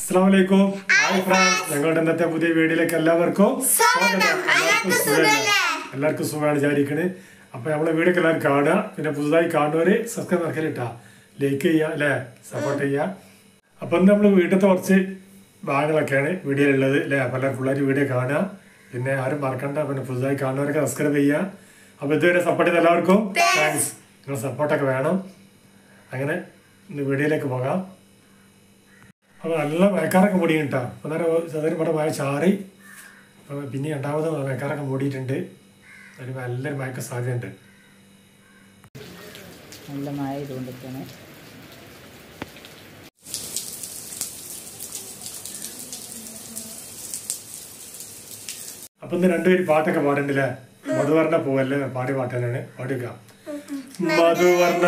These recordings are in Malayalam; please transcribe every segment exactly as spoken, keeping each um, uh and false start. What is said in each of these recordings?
അസ്സലാമലൈക്കും. ഹായ് ഫ്രണ്ട്സ്, ഞങ്ങളുടെ ഇന്നത്തെ പുതിയ വീഡിയോയിലേക്ക് എല്ലാവർക്കും സ്വാഗതം. എല്ലാവർക്കും സുഖമാണ് വിചാരിക്കണേ. അപ്പോൾ നമ്മളെ വീഡിയോ എല്ലാവരും കാണുക. പിന്നെ പുതുതായി കാണുന്നവർ സബ്സ്ക്രൈബ് നടക്കലിട്ടാ, ലൈക്ക് ചെയ്യുക അല്ലേ, സപ്പോർട്ട് ചെയ്യുക. അപ്പം ഇന്ന് നമ്മൾ വീട്ടിലത്തെ കുറച്ച് ഭാഗങ്ങളൊക്കെയാണ് വീഡിയോയിലുള്ളത് അല്ലേ. അപ്പോൾ എല്ലാവരും ഫുള്ളായിട്ട് വീഡിയോ കാണുക. പിന്നെ ആരും മറക്കണ്ട, പിന്നെ പുതുതായി കാണുന്നവരൊക്കെ സബ്സ്ക്രൈബ് ചെയ്യുക. അപ്പോൾ ഇതുവരെ സപ്പോർട്ട് ചെയ്ത എല്ലാവർക്കും താങ്ക്സ്. നിങ്ങളുടെ സപ്പോർട്ടൊക്കെ വേണം. അങ്ങനെ ഇന്ന് വീഡിയോയിലേക്ക് പോകാം. അപ്പോൾ നല്ല മഴക്കാറൊക്കെ മൂടിയിട്ടാ. അന്നേരം ചെറിയ ഇവിടെ മഴ ചാറി. അപ്പോൾ പിന്നെ രണ്ടാമത് മഴക്കാറൊക്കെ മൂടിയിട്ടുണ്ട്. അതിന് നല്ലൊരു മഴക്ക് സാധ്യതയുണ്ട്. നല്ല മഴ ഇതുകൊണ്ടൊക്കെയാണ്. അപ്പം ഇന്ന് രണ്ടുപേര് പാട്ടൊക്കെ പാടണ്ടില്ലേ. മധുവർണ്ണ പൂവല്ലേ പാടി പാട്ട് തന്നെയാണ് പാടുക. മധുവർണ്ണ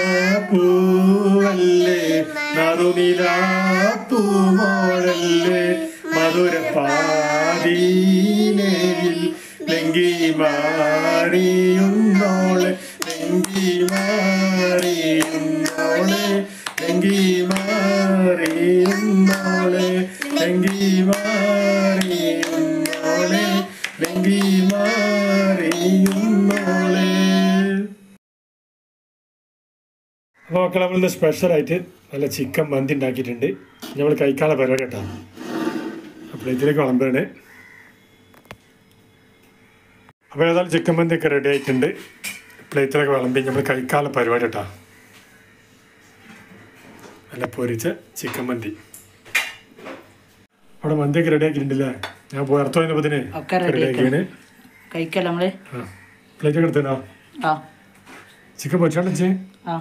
പൂവല്ലേ നറുനിലാ പൂമോളല്ലേ മധുര പാതീനയിൽ ലെങ്കി മാറിയുന്നോളെ ലെങ്കി മാറിയുന്നോളെ ലെങ്കി മാറിയുന്നോളെ ലെങ്കി മാറിയുന്നോളെ ലെങ്കി മാറിയുന്നോളെ. അപ്പോൾ മക്കൾ, നമ്മളിന്ന് സ്പെഷ്യലായിട്ട് നല്ല ചിക്കൻ മന്തി ഉണ്ടാക്കിയിട്ടുണ്ട്. നമ്മൾ കഴിക്കാനുള്ള പരിപാടി കേട്ടോ. അപ്പോൾ ഇതിലേക്ക് വിളമ്പാണ്. അപ്പോൾ ഏതായാലും ചിക്കൻ മന്തി ഒക്കെ റെഡി ആയിട്ടുണ്ട്. പ്ലേറ്റിലൊക്കെ വിളമ്പി നമ്മൾ കഴിക്കാനുള്ള പരിപാടി കേട്ടോ. നല്ല പൊരിച്ച ചിക്കൻ മന്തി. അവിടെ മന്തിയൊക്കെ റെഡി ആക്കിയിട്ടുണ്ടല്ലേ. ഞാൻ പുറത്തു പോയപ്പോൾ ഇതിന് റെഡി ആക്കിയാണ്. കഴിക്കല്ലോ നമ്മള്. ആ പ്ലേറ്റൊക്കെ എടുത്തോ. ആ ചിക്കൻ പൊരിച്ചാണ്ട് വെച്ചേ. ആ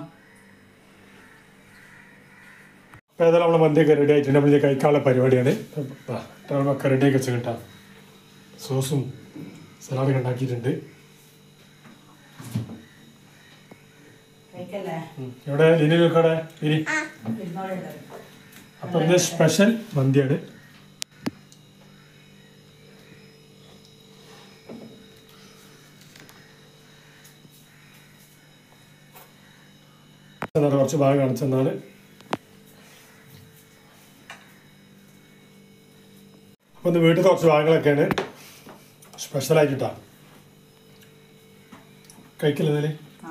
അപ്പോൾ ഏതായാലും നമ്മളെ മന്തിയൊക്കെ റെഡി ആയിട്ടുണ്ട്. നമ്മൾ കഴിക്കാനുള്ള പരിപാടിയാണ്. ഒക്കെ റെഡി ആക്കി വെച്ച് കേട്ടോ. സോസും സലാഡൊക്കെ ഉണ്ടാക്കിയിട്ടുണ്ട്. ഇവിടെ ലിനി നോക്കടെ ലിനി. അപ്പം ഇത് സ്പെഷ്യൽ മന്തിയാണ്. കുറച്ച് ഭാഗം കാണിച്ചെന്നാണ്. അപ്പം ഇന്ന് വീട്ടിൽ കുറച്ച് ഭാഗങ്ങളൊക്കെയാണ് സ്പെഷ്യലായിട്ടാ. കഴിക്കില്ലേ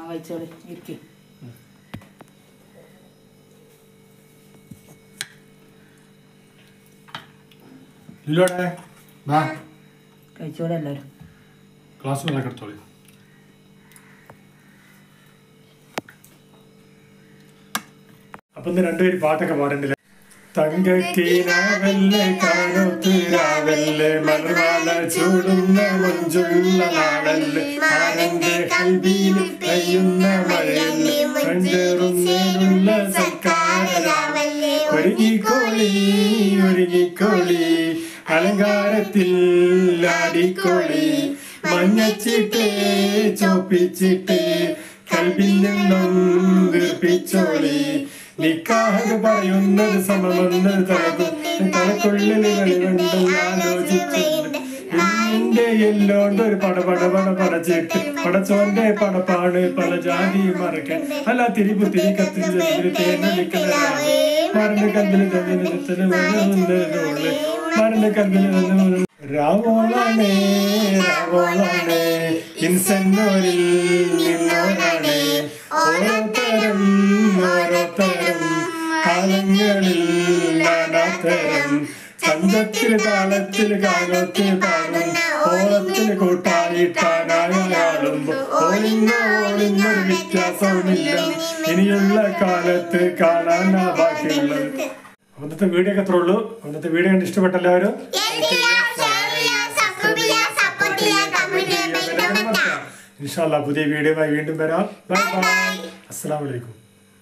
ലിലോടെ കഴിച്ചോടെ എല്ലാവരും. ക്ലാസ് വെള്ളമൊക്കെ എടുത്തോളി. അപ്പം ഇന്ന് രണ്ടുപേര് പാട്ടൊക്കെ പാടണ്ടില്ല. തങ്കക്കീനാവല്ലേ കാനോത്തിരാവല്ലേ മലർവാല ചൂടുന്ന മഞ്ചുള്ള നാടല്ലേ ആരന്റെ കൽവിയിൽ പെയ്യുന്ന മഴയല്ലേ കണ്ടേറുന്നേലുള്ള സൽക്കാരരാവല്ലേ ഒരുങ്ങിക്കോളി ഒരുങ്ങിക്കോളി അലങ്കാരത്തിൽ ആടിക്കോളി മഞ്ഞച്ചിട്ടേ ചോപ്പിച്ചിട്ടേ കൽവിൽ നിന്നും വീർപ്പിച്ചോളി നിക്കാഹ് പറയുന്നത് സമമെന്ന് തലക്കുള്ളിൽ ആലോചിച്ചിട്ടുണ്ട്. എന്റെ എല്ലോണ്ട് ഒരു പട പട പട പടച്ചിട്ട് പടച്ചോന്റെ പടപ്പാണ് പല ജാതി മറക്കാൻ അല്ല തിരിപ്പ് തിരി കത്തിച്ച് തേനടിക്കലാണ് മറന്ന് കല്ലിൽ മറന്ന് കല്ലിൽ രാവോളാണേ രാവോളാണേ ഇൻസെന്നോരിൽ നിന്നോരാണേ ഓരോത്തരം ഓരോത്തരം കാലങ്ങളിൽ നാനാത്തരം ചന്തത്തിൽ താളത്തിൽ കാലത്തിൽ പാടും ഓളത്തിൽ കൂട്ടായിട്ടാനായാളുമ്പോ ഓളിങ്ങോ ഓളിങ്ങൊരു വ്യത്യാസവുമില്ല ഇനിയുള്ള കാലത്ത് കാണാനാ ബാക്കിയുള്ളത്. അന്നത്തെ വീഡിയോ ഒക്കെ അത്രേ ഉള്ളൂ. അന്നത്തെ വീഡിയോ കണ്ട് ഇഷ്ടപ്പെട്ട എല്ലാവരും ഇൻഷാ അല്ലാഹ് പുതിയ വീഡിയോയുമായി വീണ്ടും വരാം. Bye bye. അസ്സലാമു അലൈക്കും.